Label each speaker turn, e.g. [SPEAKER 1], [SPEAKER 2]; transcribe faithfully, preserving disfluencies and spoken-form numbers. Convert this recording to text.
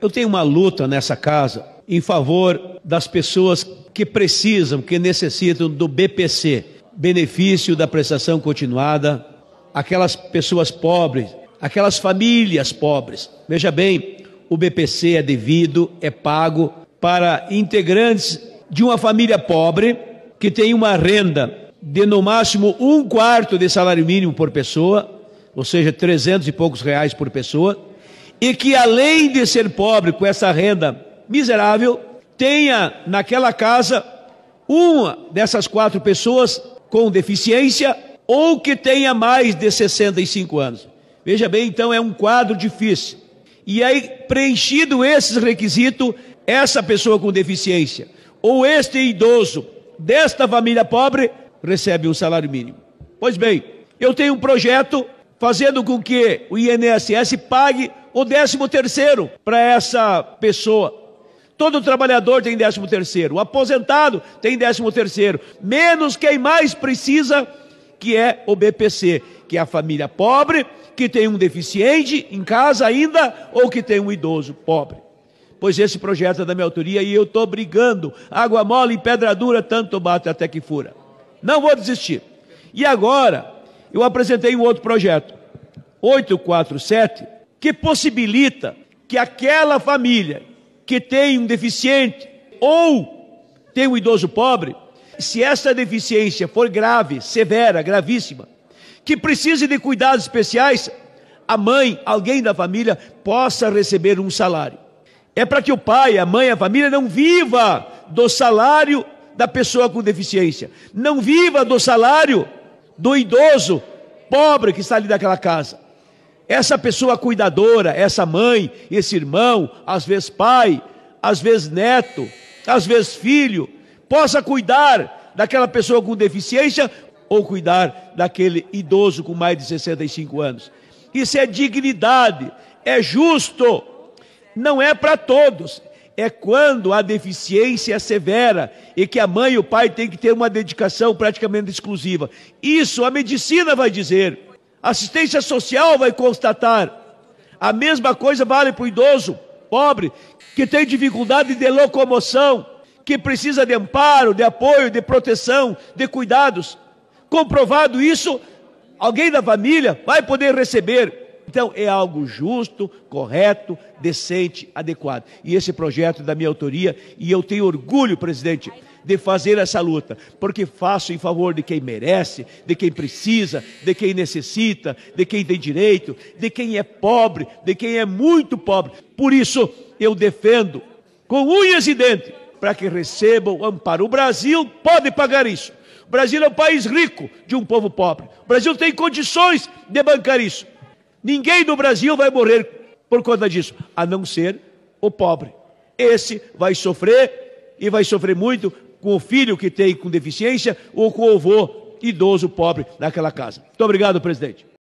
[SPEAKER 1] Eu tenho uma luta nessa casa em favor das pessoas que precisam, que necessitam do B P C, benefício da prestação continuada, aquelas pessoas pobres, aquelas famílias pobres. Veja bem, o B P C é devido, é pago para integrantes de uma família pobre que tem uma renda de no máximo um quarto de salário mínimo por pessoa, ou seja, trezentos e poucos reais por pessoa, e que além de ser pobre com essa renda miserável, tenha naquela casa uma dessas quatro pessoas com deficiência ou que tenha mais de sessenta e cinco anos. Veja bem, então é um quadro difícil. E aí, preenchido esses requisitos, essa pessoa com deficiência ou este idoso desta família pobre recebe um salário mínimo. Pois bem, eu tenho um projeto fazendo com que o I N S S pague o décimo terceiro para essa pessoa. Todo trabalhador tem décimo terceiro, o aposentado tem décimo terceiro, menos quem mais precisa, que é o B P C, que é a família pobre, que tem um deficiente em casa ainda, ou que tem um idoso pobre. Pois esse projeto é da minha autoria e eu estou brigando, água mole em pedra dura, tanto bate até que fura. Não vou desistir. E agora, eu apresentei um outro projeto, oitocentos e quarenta e sete, que possibilita que aquela família que tem um deficiente ou tem um idoso pobre, se essa deficiência for grave, severa, gravíssima, que precise de cuidados especiais, a mãe, alguém da família, possa receber um salário. É para que o pai, a mãe, a família não viva do salário da pessoa com deficiência, não viva do salário do idoso pobre que está ali naquela casa. Essa pessoa cuidadora, essa mãe, esse irmão, às vezes pai, às vezes neto, às vezes filho, possa cuidar daquela pessoa com deficiência ou cuidar daquele idoso com mais de sessenta e cinco anos. Isso é dignidade, é justo, não é para todos. É quando a deficiência é severa e que a mãe e o pai têm que ter uma dedicação praticamente exclusiva. Isso a medicina vai dizer, a assistência social vai constatar. A mesma coisa vale para o idoso pobre, que tem dificuldade de locomoção, que precisa de amparo, de apoio, de proteção, de cuidados. Comprovado isso, alguém da família vai poder receber. Então, é algo justo, correto, decente, adequado. E esse projeto é da minha autoria e eu tenho orgulho, presidente, de fazer essa luta, porque faço em favor de quem merece, de quem precisa, de quem necessita, de quem tem direito, de quem é pobre, de quem é muito pobre. Por isso, eu defendo com unhas e dentes para que recebam o amparo. O Brasil pode pagar isso. O Brasil é um país rico de um povo pobre. O Brasil tem condições de bancar isso. Ninguém no Brasil vai morrer por conta disso, a não ser o pobre. Esse vai sofrer e vai sofrer muito com o filho que tem com deficiência ou com o avô idoso pobre naquela casa. Muito obrigado, presidente.